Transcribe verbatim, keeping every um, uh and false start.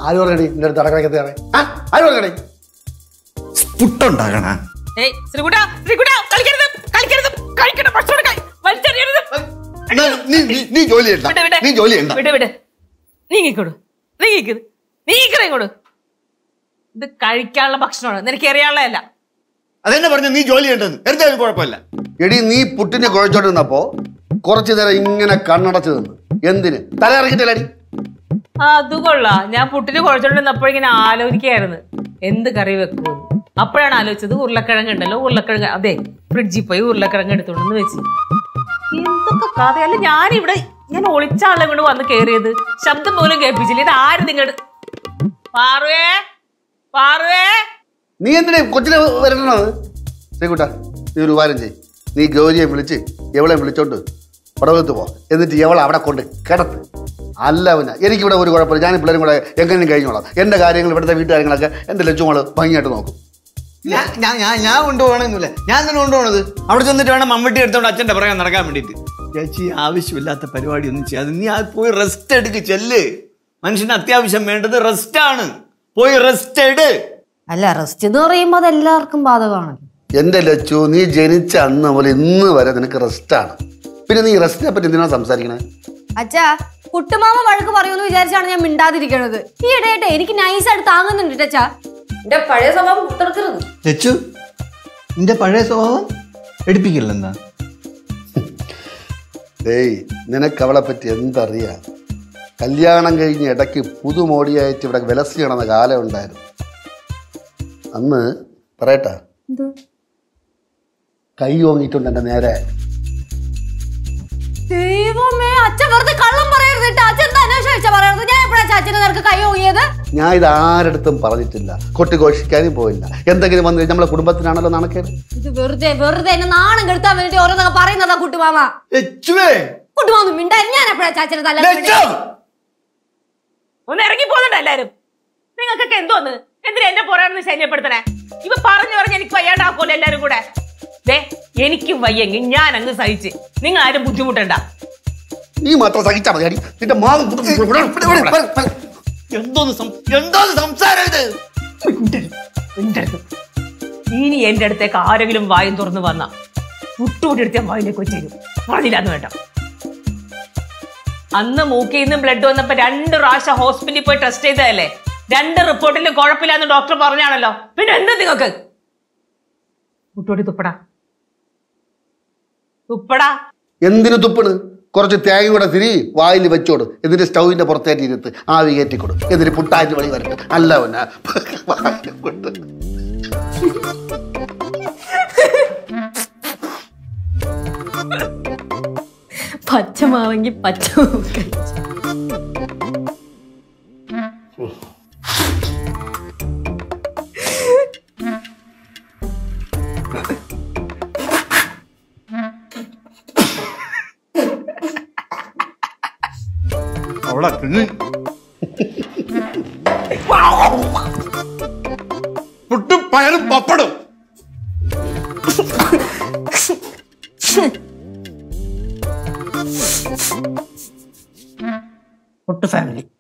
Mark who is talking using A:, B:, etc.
A: ആര് പറഞ്ഞടി നിന്റെ അടുത്ത് അടക്കളക്കത്തെ ആര് പറഞ്ഞടി
B: പുട്ടുണ്ടാകണ നീ ജോലി നീ ജോലി
C: ഇത് കഴിക്കാനുള്ള ഭക്ഷണമാണ്, നിനക്ക് അറിയാനുള്ളതല്ല.
B: അതെന്നെ പറഞ്ഞു നീ ജോലി ചെയ്യേണ്ടത്. എന്തായാലും കുഴപ്പമില്ല.
A: എടി നീ പുട്ടിനെ കുഴച്ചോണ്ടിരുന്നപ്പോ കുറച്ചു നേരം ഇങ്ങനെ കണ്ണടച്ചു നിന്ന് എന്തിന് തല ഇറങ്ങിയിട്ടല്ലടി?
C: അത് കൊള്ളാം. ഞാൻ പുട്ടിന് കുഴച്ചോണ്ടിരുന്നപ്പോ ഇങ്ങനെ ആലോചിക്കായിരുന്നു എന്ത് കറി വെക്കുമെന്ന്. അപ്പോഴാണ് ആലോചിച്ചത് ഉരുളക്കിഴങ്ങ് ഉണ്ടല്ലോ, ഉരുളക്കിഴങ്ങ് അതെ ഫ്രിഡ്ജിൽ പോയി ഉരുളക്കിഴങ്ങ് എടുത്തോണ്ടെന്ന് വെച്ച്. എന്തൊക്കെ കഥയല്ല. ഞാനിവിടെ ഞാൻ ഒളിച്ചാളെ കൊണ്ട് വന്ന് കയറിയത്, ശബ്ദം പോലും കേൾപ്പിച്ചില്ല. ഇത് ആര് നിങ്ങളുടെ പാറുവേ പാറുവേ
A: നീ എന്തിനാ കൊച്ചിനെ വരണത്? ശ്രീകുട്ട നീ ഒരു ഉപകാരം ചെയ്, നീ ഗൗരിയെ വിളിച്ച് എവളെ വിളിച്ചോണ്ട് പടവലത്ത് പോ, എന്നിട്ട് എവളെ അവിടെ കൊണ്ട് കിടത്ത്. അല്ല പിന്നെ എനിക്കിവിടെ ഒരു കുഴപ്പമില്ല, ഞാൻ പിള്ളേരും കൂടെ എങ്ങനെയും കഴിഞ്ഞോളാം. എൻ്റെ കാര്യങ്ങൾ ഇവിടുത്തെ വീട്ടുകാര്യങ്ങളൊക്കെ എൻ്റെ ലച്ചുമോള് ഭംഗിയായിട്ട് നോക്കും.
B: ഞാൻ ഞാൻ ഞാൻ കൊണ്ടുപോകണമെന്നില്ല, ഞാൻ തന്നെ കൊണ്ടുപോകണത്. അവിടെ ചെന്നിട്ട് വേണം മമ്മട്ടി എടുത്തോണ്ട് അച്ഛൻ്റെ പറയാൻ നടക്കാൻ വേണ്ടിയിട്ട്. ചേച്ചി ആവശ്യമില്ലാത്ത പരിപാടി ഒന്നും ചെയ്യാതെ നീ അത് പോയി റെസ്റ്റ് എടുക്ക്. ചെല്ല്, മനുഷ്യന് അത്യാവശ്യം വേണ്ടത് റെസ്റ്റാണ്. പോയി റെസ്റ്റ് എട്.
D: അല്ല റെസ്റ്റ് എന്ന് പറയുമ്പോൾ അത് എല്ലാവർക്കും ബാധകമാണ്.
A: എൻ്റെ ലച്ചു നീ ജനിച്ച അന്ന് പോലെ ഇന്ന് വരെ നിനക്ക് റെസ്റ്റാണ്. പിന്നെ നീ റെസ്റ്റിനെ പറ്റി എന്തിനാണ് സംസാരിക്കണേ?
D: അച്ഛാ കുട്ടുമാമ വഴക്ക് പറയുമെന്ന് വിചാരിച്ചാണ് ഞാൻ മിണ്ടാതിരിക്കണത്. ഈ ഇടയായിട്ട് എനിക്ക് നൈസായിട്ട് താങ്ങുന്നുണ്ട് അച്ഛാ. എന്റെ പഴയ സ്വഭാവം പുറത്തെടുക്കരുത്.
B: ലച്ചു നിന്റെ പഴയ സ്വഭാവം എടുപ്പിക്കില്ലെന്നാ?
A: ഏയ് നിനക്ക് അവളെ പറ്റി എന്തറിയാം? കല്യാണം കഴിഞ്ഞ് ഇടയ്ക്ക് പുതുമോടിയായിട്ട് ഇവിടെ വിലസി കിടന്ന കാലം ഉണ്ടായിരുന്നു. അന്ന് പറയട്ടാ, കൈ ഓങ്ങിയിട്ടുണ്ട് എന്റെ നേരെ.
D: ദൈവമേ അച്ഛൻ വെറുതെ കള്ളം പറയരുത്. അച്ഛൻ പറയരുത്. ഞാൻ എപ്പോഴാ അച്ഛനെ നിനക്ക് കൈ ഓങ്ങിയത്?
A: ഞാൻ ഇത് ആരടുത്തും പറഞ്ഞിട്ടില്ല, കൊട്ടിഘോഷിക്കാനും പോയില്ല. എന്തെങ്കിലും വന്നു നമ്മളെ കുടുംബത്തിനാണല്ലോ നടക്കേത്.
D: ഇത് വെറുതെ വെറുതെ എന്നെ നാണം കെടുത്താൻ വേണ്ടി ഓരോന്നൊക്കെ പറയുന്നതാ കുട്ടുമാമ. കുട്ടുമാമ മിണ്ടായി. ഞാൻ എപ്പോഴാ ചാച്ചനെ തല്ല
C: ഒന്ന് ഇറങ്ങി പോകുന്നുണ്ട് എല്ലാരും. നിങ്ങൾക്കൊക്കെ എന്തോന്ന് എന്തിനാ എന്നെ പുറമെന്ന് ശല്യപ്പെടുത്തണേ? ഇവ പറഞ്ഞു പറഞ്ഞ് എനിക്ക് വയ്യാണ്ടാക്കുമല്ലോ എല്ലാരും കൂടെ. ദേ എനിക്കും വയ്യെങ്കിൽ ഞാൻ അങ്ങ് സഹിച്ച്, നിങ്ങൾ ആരും ബുദ്ധിമുട്ടണ്ട.
A: നീ മാത്രം സഹിച്ചാ മതി. നിന്റെ
C: ഇനി എന്റെ അടുത്തേക്ക് ആരെങ്കിലും വായും തുറന്ന് വന്ന പുട്ടുകൂടി എടുത്ത വായിലേക്ക് വെച്ചേരും. പറഞ്ഞില്ലാന്ന് വേണ്ട. അന്ന് മൂക്കിൽ നിന്നും ബ്ലഡ് വന്നപ്പോ രണ്ട് പ്രാവശ്യം ഹോസ്പിറ്റലിൽ പോയി ടെസ്റ്റ് ചെയ്തതല്ലേ? രണ്ട് റിപ്പോർട്ടിലും കുഴപ്പമില്ലാന്ന് ഡോക്ടർ പറഞ്ഞാണല്ലോ. പിന്നെ എന്താ നിങ്ങൾക്ക്? പുട്ടോടി തുപ്പടാ തുപ്പടാ.
A: എന്തിനു തുപ്പണ്? കുറച്ച് തേങ്ങ കൂടെ തിരി വായിൽ വെച്ചോട്, എന്നിട്ട് സ്റ്റൗവിന്റെ പുറത്തേറ്റ് ഇരുത്ത് ആവി കയറ്റിക്കൊടു, എന്നിട്ട് പുട്ടാറ്റ് വഴി വരട്ടെ. അല്ല പിന്നെ
D: പച്ചമാവെങ്കിൽ പച്ച
B: പുട്ടും പയറും പപ്പടും.
C: പുട്ട് ഫാമിലി.